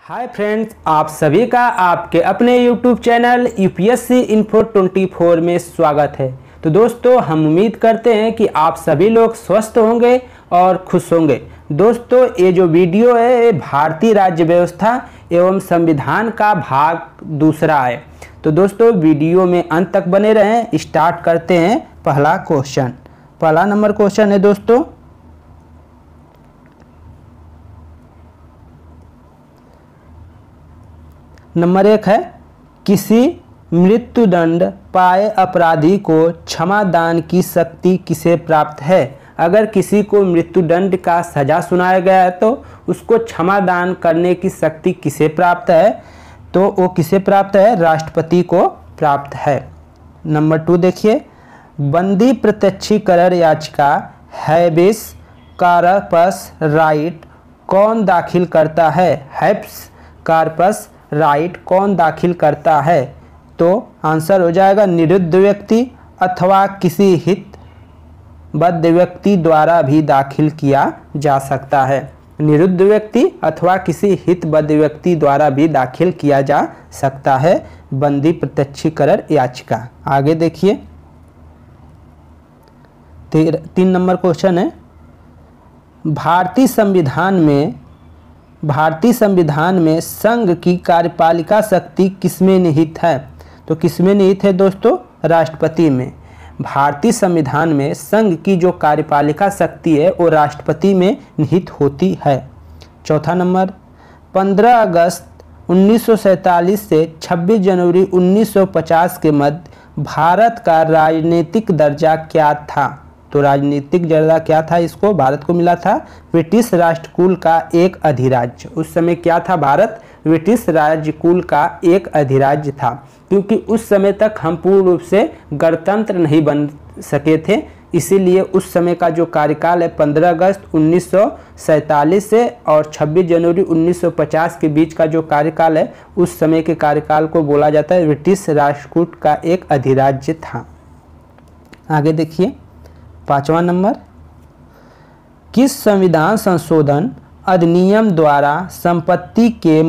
Hi friends, आप सभी का आपके अपने YouTube चैनल यूपीएससी इन्फो 24 में स्वागत है। तो दोस्तों, हम उम्मीद करते हैं कि आप सभी लोग स्वस्थ होंगे और खुश होंगे। दोस्तों, ये जो वीडियो है ये भारतीय राज्य व्यवस्था एवं संविधान का भाग दूसरा है। तो दोस्तों, वीडियो में अंत तक बने रहें। स्टार्ट करते हैं पहला क्वेश्चन। पहला नंबर क्वेश्चन है दोस्तों, नंबर 1 है, किसी मृत्युदंड पाए अपराधी को क्षमा दान की शक्ति किसे प्राप्त है। अगर किसी को मृत्युदंड का सजा सुनाया गया है तो उसको क्षमा दान करने की शक्ति किसे प्राप्त है, तो वो किसे प्राप्त है, राष्ट्रपति को प्राप्त है। नंबर 2 देखिए, बंदी प्रत्यक्षीकरण याचिका हैबिस कॉर्पस राइट कौन दाखिल करता है। हैबिस कॉर्पस राइट कौन दाखिल करता है, तो आंसर हो जाएगा निरुद्ध व्यक्ति अथवा किसी हितबद्ध व्यक्ति द्वारा भी दाखिल किया जा सकता है। निरुद्ध व्यक्ति अथवा किसी हितबद्ध व्यक्ति द्वारा भी दाखिल किया जा सकता है बंदी प्रत्यक्षीकरण याचिका। आगे देखिए, 3 नंबर क्वेश्चन है, भारतीय संविधान में संघ की कार्यपालिका शक्ति किसमें निहित है। तो किसमें निहित है दोस्तों, राष्ट्रपति में। भारतीय संविधान में संघ की जो कार्यपालिका शक्ति है वो राष्ट्रपति में निहित होती है। चौथा नंबर, 15 अगस्त 1947 से 26 जनवरी 1950 के मध्य भारत का राजनीतिक दर्जा क्या था। तो राजनीतिक दर्जा क्या था, इसको भारत को मिला था ब्रिटिश राष्ट्रकूल का एक अधिराज्य। उस समय क्या था, भारत ब्रिटिश राजकुल का एक अधिराज्य था, क्योंकि उस समय तक हम पूर्ण रूप से गणतंत्र नहीं बन सके थे। इसीलिए उस समय का जो कार्यकाल है 15 अगस्त 1947 से और 26 जनवरी 1950 के बीच का जो कार्यकाल है, उस समय के कार्यकाल को बोला जाता है ब्रिटिश राष्ट्रकूट का एक अधिराज्य था। आगे देखिए, 5वां नंबर, किस संविधान संशोधन अधिनियम द्वारा संपत्ति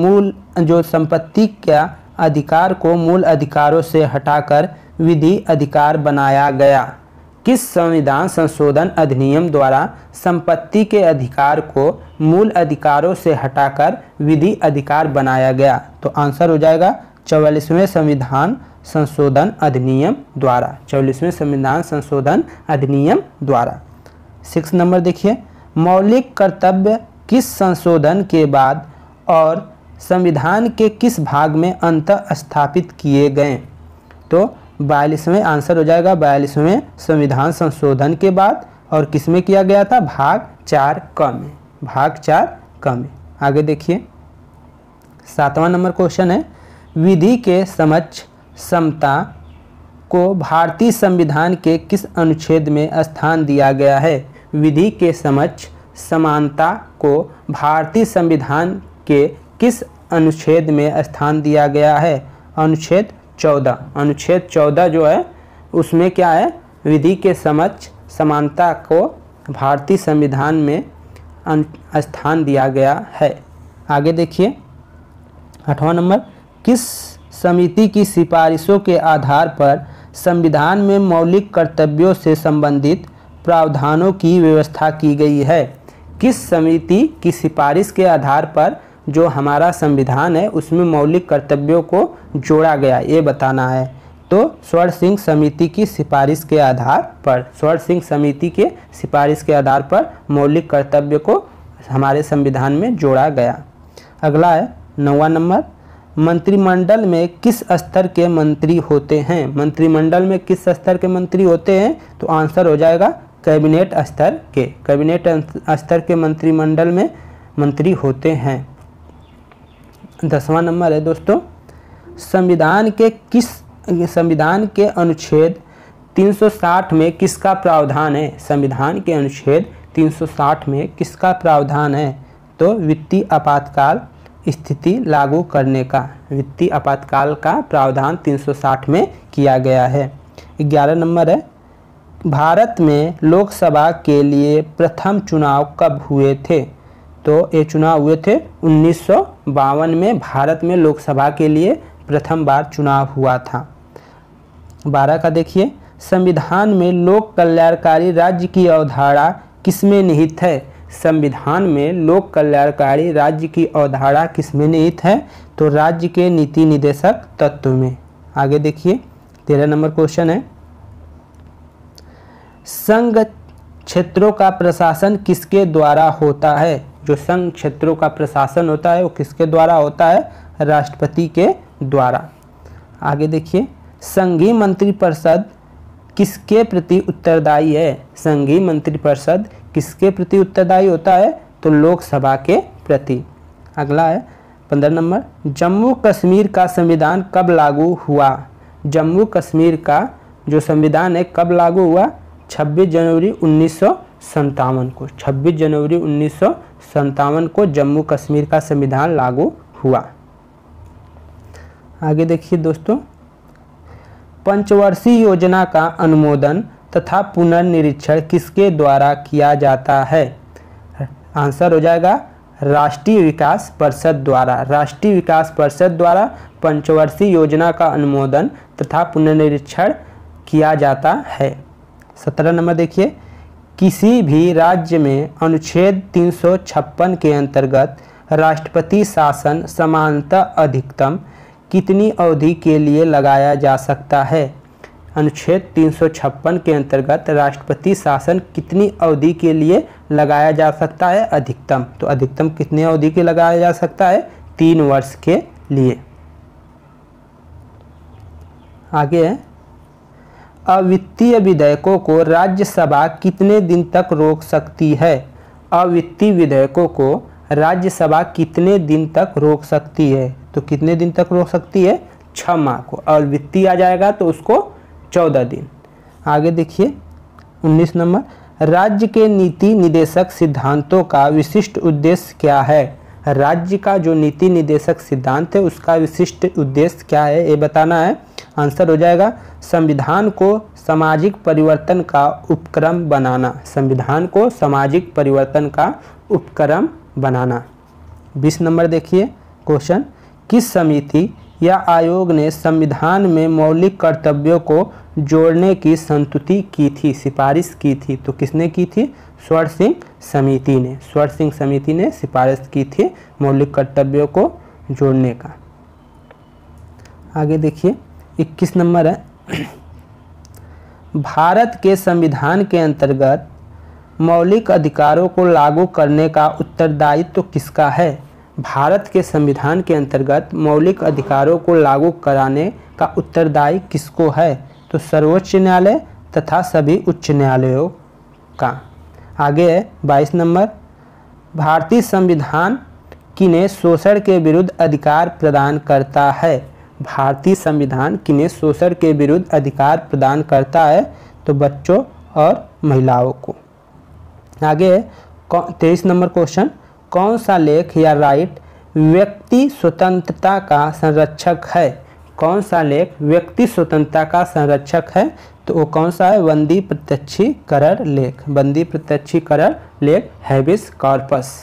का अधिकार को मूल अधिकारों से हटाकर विधि अधिकार बनाया गया। किस संविधान संशोधन अधिनियम द्वारा संपत्ति के अधिकार को मूल अधिकारों से हटाकर विधि अधिकार बनाया गया। तो आंसर हो जाएगा 44वें संविधान संशोधन अधिनियम द्वारा। 44वें संविधान संशोधन अधिनियम द्वारा। 6 नंबर देखिए, मौलिक कर्तव्य किस संशोधन के बाद और संविधान के किस भाग में अंतः स्थापित किए गए। तो 42वें आंसर हो जाएगा 42वें संविधान संशोधन के बाद, और किस में किया गया था, भाग 4 क में। भाग 4 क में। आगे देखिए, 7वां नंबर क्वेश्चन है, विधि के समक्ष समता को भारतीय संविधान के किस अनुच्छेद में स्थान दिया गया है। विधि के समक्ष समानता को भारतीय संविधान के किस अनुच्छेद में स्थान दिया गया है। अनुच्छेद 14। अनुच्छेद 14 जो है उसमें क्या है, विधि के समक्ष समानता को भारतीय संविधान में स्थान दिया गया है। आगे देखिए, 8वां नंबर, किस समिति की सिफारिशों के आधार पर संविधान में मौलिक कर्तव्यों से संबंधित प्रावधानों की व्यवस्था की गई है। किस समिति की सिफारिश के आधार पर जो हमारा संविधान है उसमें मौलिक कर्तव्यों को जोड़ा गया, ये बताना है। तो स्वर्ण सिंह समिति की सिफारिश के आधार पर, स्वर्ण सिंह समिति के सिफारिश के आधार पर मौलिक कर्तव्य को हमारे संविधान में जोड़ा गया। अगला है 9वां नंबर, मंत्रिमंडल में किस स्तर के मंत्री होते हैं। मंत्रिमंडल में किस स्तर के मंत्री होते हैं, तो आंसर हो जाएगा कैबिनेट स्तर के। कैबिनेट स्तर के मंत्रिमंडल में मंत्री होते हैं। 10वां नंबर है दोस्तों, संविधान के अनुच्छेद 360 में किसका प्रावधान है। संविधान के अनुच्छेद 360 में किसका प्रावधान है, तो वित्तीय आपातकाल स्थिति लागू करने का, वित्तीय आपातकाल का प्रावधान 360 में किया गया है। 11 नंबर है, भारत में लोकसभा के लिए प्रथम चुनाव कब हुए थे। तो ये चुनाव हुए थे 1952 में। भारत में लोकसभा के लिए प्रथम बार चुनाव हुआ था। 12 का देखिए, संविधान में लोक कल्याणकारी राज्य की अवधारणा किसमें निहित है? संविधान में लोक कल्याणकारी राज्य की अवधारणा किसमें निहित है? तो राज्य के नीति निदेशक तत्व में। आगे देखिए 13 नंबर क्वेश्चन है, संघ क्षेत्रों का प्रशासन किसके द्वारा होता है? जो संघ क्षेत्रों का प्रशासन होता है वो किसके द्वारा होता है? राष्ट्रपति के द्वारा। आगे देखिए, संघीय मंत्रिपरिषद किसके प्रति उत्तरदायी है? संघीय मंत्रिपरिषद किसके प्रति उत्तरदायी होता है? तो लोकसभा के प्रति। अगला है 15 नंबर, जम्मू कश्मीर का संविधान कब लागू हुआ? जम्मू कश्मीर का जो संविधान है कब लागू हुआ? 26 जनवरी 1957 को। 26 जनवरी 1957 को जम्मू कश्मीर का संविधान लागू हुआ। आगे देखिए दोस्तों, पंचवर्षीय योजना का अनुमोदन तथा पुनर्निरीक्षण किसके द्वारा किया जाता है? आंसर हो जाएगा राष्ट्रीय विकास परिषद द्वारा। राष्ट्रीय विकास परिषद द्वारा पंचवर्षीय योजना का अनुमोदन तथा पुनर्निरीक्षण किया जाता है। 17 नंबर देखिए, किसी भी राज्य में अनुच्छेद 356 के अंतर्गत राष्ट्रपति शासन समानतः अधिकतम कितनी अवधि के लिए लगाया जा सकता है? अनुच्छेद 356 के अंतर्गत राष्ट्रपति शासन कितनी अवधि के लिए लगाया जा सकता है? अधिकतम। तो अधिकतम कितनी अवधि के लगाया जा सकता है? 3 वर्ष के लिए। आगे है, अवित्तीय विधेयकों को राज्यसभा कितने दिन तक रोक सकती है? अवित्तीय विधेयकों को राज्यसभा कितने दिन तक रोक सकती है? तो कितने दिन तक रोक सकती है? 6 माह को। और वित्तीय आ जाएगा तो उसको 14 दिन। आगे देखिए 19 नंबर, राज्य के नीति निदेशक सिद्धांतों का विशिष्ट उद्देश्य क्या है? राज्य का जो नीति निदेशक सिद्धांत है उसका विशिष्ट उद्देश्य क्या है ये बताना है। आंसर हो जाएगा संविधान को सामाजिक परिवर्तन का उपक्रम बनाना। संविधान को सामाजिक परिवर्तन का उपक्रम बनाना। 20 नंबर देखिए क्वेश्चन, किस समिति या आयोग ने संविधान में मौलिक कर्तव्यों को जोड़ने की संस्तुति की थी, सिफारिश की थी? तो किसने की थी? स्वर्ण सिंह समिति ने। स्वर्ण सिंह समिति ने सिफारिश की थी मौलिक कर्तव्यों को जोड़ने का। आगे देखिए 21 नंबर है, भारत के संविधान के अंतर्गत मौलिक अधिकारों को लागू करने का उत्तरदायित्व तो किसका है? भारत के संविधान के अंतर्गत मौलिक अधिकारों को लागू कराने का उत्तरदायी किसको है? तो सर्वोच्च न्यायालय तथा सभी उच्च न्यायालयों का। आगे है 22 नंबर, भारतीय संविधान किन्हें शोषण के विरुद्ध अधिकार प्रदान करता है? भारतीय संविधान किन्हें शोषण के विरुद्ध अधिकार प्रदान करता है? तो बच्चों और महिलाओं को। आगे 23 नंबर क्वेश्चन, कौन सा लेख या राइट व्यक्ति स्वतंत्रता का संरक्षक है? कौन सा लेख व्यक्ति स्वतंत्रता का संरक्षक है? तो वो कौन सा है? बंदी प्रत्यक्षीकरण लेख। बंदी प्रत्यक्षीकरण लेख हैबिस कॉर्पस।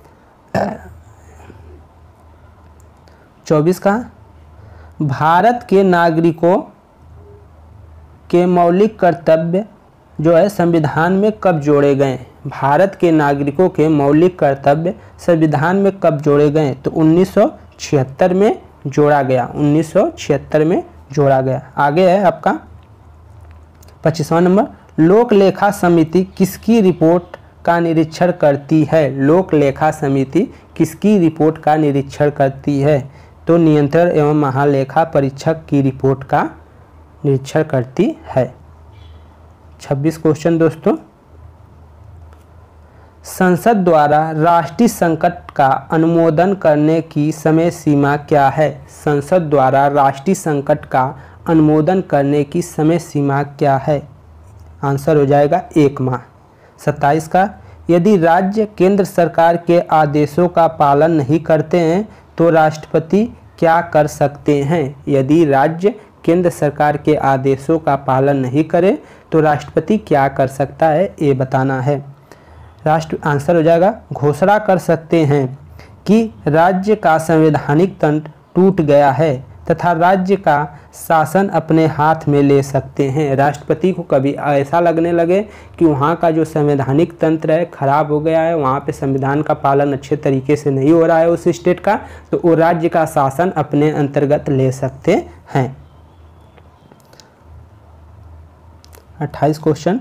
24 का, भारत के नागरिकों के मौलिक कर्तव्य जो है संविधान में कब जोड़े गए? भारत के नागरिकों के मौलिक कर्तव्य संविधान में कब जोड़े गए? तो 1976 में जोड़ा गया। 1976 में जोड़ा गया। आगे है आपका 25वां नंबर, लोक लेखा समिति किसकी रिपोर्ट का निरीक्षण करती है? लोक लेखा समिति किसकी रिपोर्ट का निरीक्षण करती है? तो नियंत्रण एवं महालेखा परीक्षक की रिपोर्ट का निरीक्षण करती है। 26 क्वेश्चन दोस्तों, संसद द्वारा राष्ट्रीय संकट का अनुमोदन करने की समय सीमा क्या है? संसद द्वारा राष्ट्रीय संकट का अनुमोदन करने की समय सीमा क्या है? आंसर हो जाएगा 1 माह। 27 का, यदि राज्य केंद्र सरकार के आदेशों का पालन नहीं करते हैं तो राष्ट्रपति क्या कर सकते हैं? यदि राज्य केंद्र सरकार के आदेशों का पालन नहीं करे तो राष्ट्रपति क्या कर सकता है ये बताना है। आंसर हो जाएगा घोषणा कर सकते हैं कि राज्य का संवैधानिक तंत्र टूट गया है तथा राज्य का शासन अपने हाथ में ले सकते हैं। राष्ट्रपति को कभी ऐसा लगने लगे कि वहाँ का जो संवैधानिक तंत्र है खराब हो गया है, वहाँ पे संविधान का पालन अच्छे तरीके से नहीं हो रहा है उस स्टेट का, तो वो राज्य का शासन अपने अंतर्गत ले सकते हैं। 28 क्वेश्चन,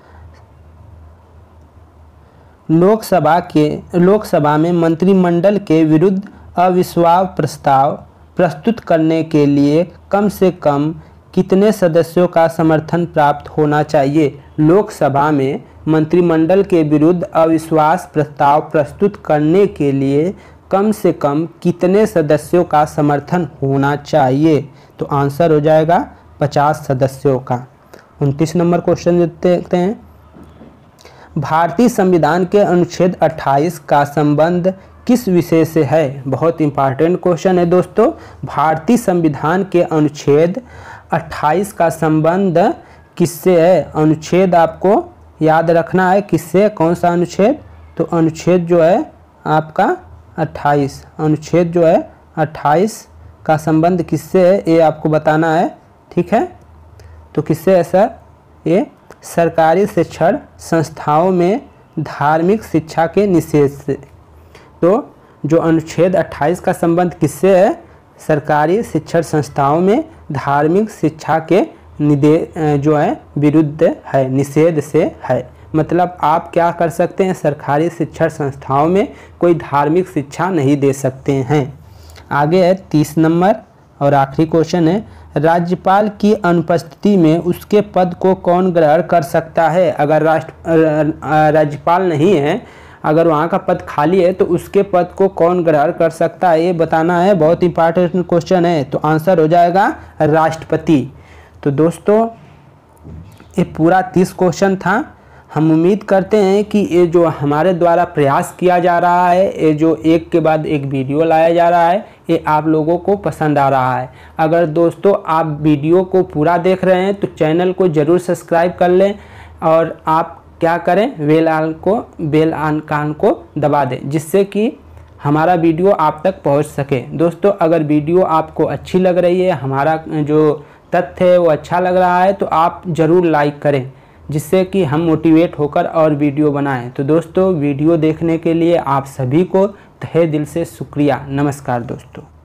लोकसभा में मंत्रिमंडल के विरुद्ध अविश्वास प्रस्ताव प्रस्तुत करने के लिए कम से कम कितने सदस्यों का समर्थन प्राप्त होना चाहिए? लोकसभा में मंत्रिमंडल के विरुद्ध अविश्वास प्रस्ताव प्रस्तुत करने के लिए कम से कम कितने सदस्यों का समर्थन होना चाहिए? तो आंसर हो जाएगा 50 सदस्यों का। 29 नंबर क्वेश्चन देखते हैं। भारतीय संविधान के अनुच्छेद 28 का संबंध किस विषय से है? बहुत इंपॉर्टेंट क्वेश्चन है दोस्तों। भारतीय संविधान के अनुच्छेद 28 का संबंध किससे है? अनुच्छेद आपको याद रखना है किससे, कौन सा अनुच्छेद? तो अनुच्छेद जो है आपका 28, अनुच्छेद जो है 28 का संबंध किससे है ये आपको बताना है, ठीक है। तो किससे है सर? ये सरकारी शिक्षण संस्थाओं में धार्मिक शिक्षा के निषेध से। तो जो अनुच्छेद 28 का संबंध किससे है? सरकारी शिक्षण संस्थाओं में धार्मिक शिक्षा के जो है विरुद्ध है, निषेध से है। मतलब आप क्या कर सकते हैं, सरकारी शिक्षण संस्थाओं में कोई धार्मिक शिक्षा नहीं दे सकते हैं। आगे है 30 नंबर और आखिरी क्वेश्चन है, राज्यपाल की अनुपस्थिति में उसके पद को कौन ग्रहण कर सकता है? अगर राज्यपाल नहीं है, अगर वहाँ का पद खाली है तो उसके पद को कौन ग्रहण कर सकता है ये बताना है। बहुत इंपॉर्टेंट क्वेश्चन है। तो आंसर हो जाएगा राष्ट्रपति। तो दोस्तों ये पूरा 30 क्वेश्चन था। हम उम्मीद करते हैं कि ये जो हमारे द्वारा प्रयास किया जा रहा है, ये जो एक के बाद एक वीडियो लाया जा रहा है, ये आप लोगों को पसंद आ रहा है। अगर दोस्तों आप वीडियो को पूरा देख रहे हैं तो चैनल को ज़रूर सब्सक्राइब कर लें और आप क्या करें, बेल आइकन को दबा दें, जिससे कि हमारा वीडियो आप तक पहुंच सके। दोस्तों अगर वीडियो आपको अच्छी लग रही है, हमारा जो तथ्य है वो अच्छा लग रहा है, तो आप ज़रूर लाइक करें, जिससे कि हम मोटिवेट होकर और वीडियो बनाएं। तो दोस्तों वीडियो देखने के लिए आप सभी को तहे दिल से शुक्रिया। नमस्कार दोस्तों।